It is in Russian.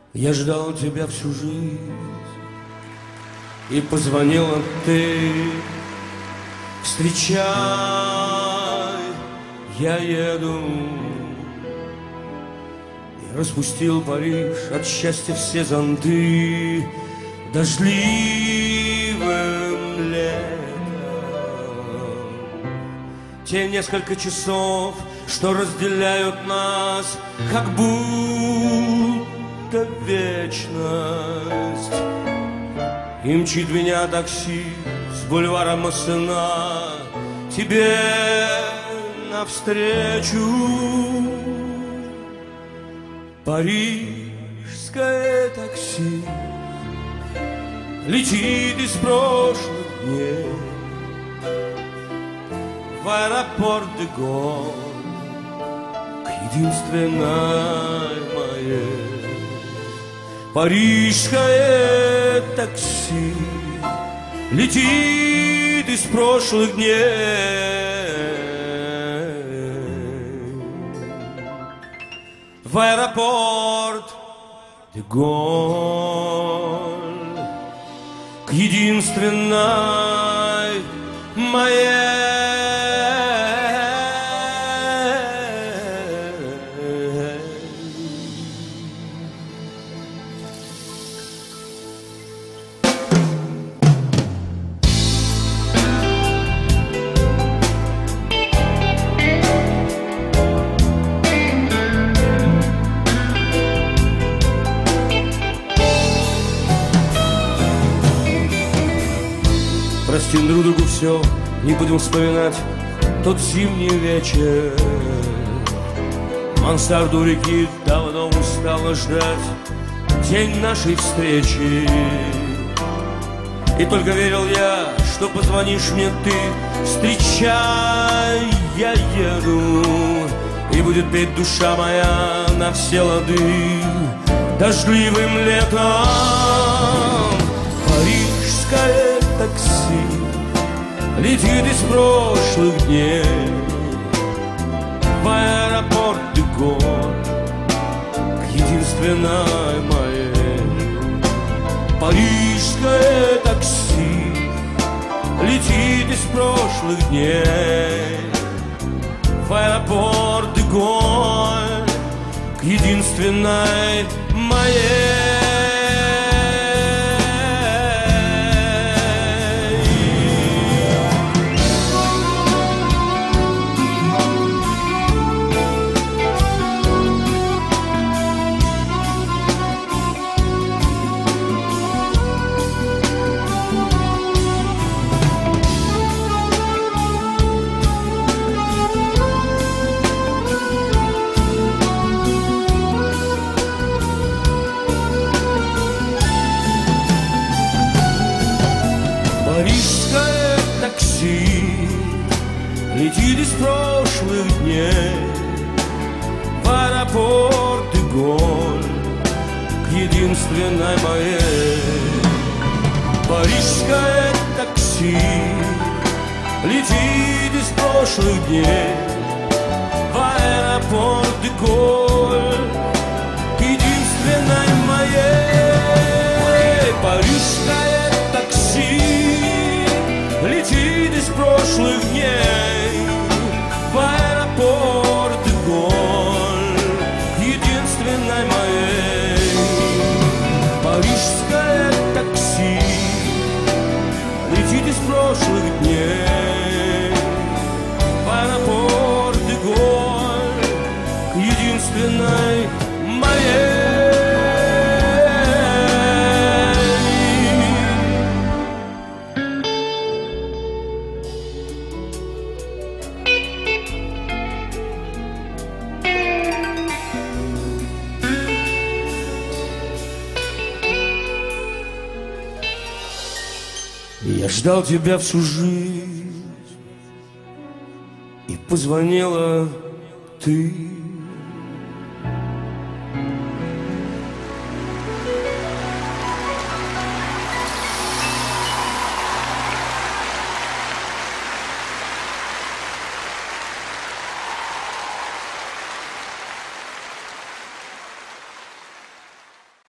Я ждал тебя всю жизнь, и позвонила ты. Встречай, я еду. И распустил Париж от счастья все зонты дождливым летом. Те несколько часов, что разделяют нас, как будто вечность. И мчит меня такси с бульвара Массена тебе навстречу. Парижское такси летит из прошлых дней в аэропорт де Голль к единственной моей. Парижское такси летит из прошлых дней в аэропорт де Голль к единственной моей. Простим друг другу все, не будем вспоминать тот зимний вечер. Мансарду реки давно устала ждать день нашей встречи. И только верил я, что позвонишь мне ты. Встречай, я еду, и будет петь душа моя на все лады дождливым летом. Парижское такси летит из прошлых дней в аэропорт де Голль к единственной моей. Парижское такси летит из прошлых дней в аэропорт де Голль к единственной моей. Парижское такси летит из прошлых дней в аэропорт де Голль к единственной моей. Парижское такси летит из прошлых дней в аэропорт де Голль к единственной моей. Парижское такси летит из прошлых дней в аэропорт де Голль к единственной моей. Парижское такси летит из прошлых дней в аэропорт де Голль к единственной моей. Я ждал тебя всю жизнь, и позвонила ты.